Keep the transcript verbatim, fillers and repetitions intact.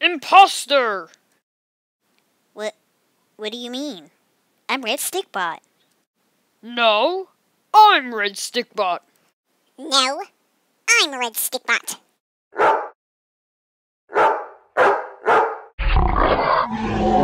Imposter! What, what do you mean? I'm Red Stikbot. No, I'm Red Stikbot. No, I'm Red Stikbot. Yeah.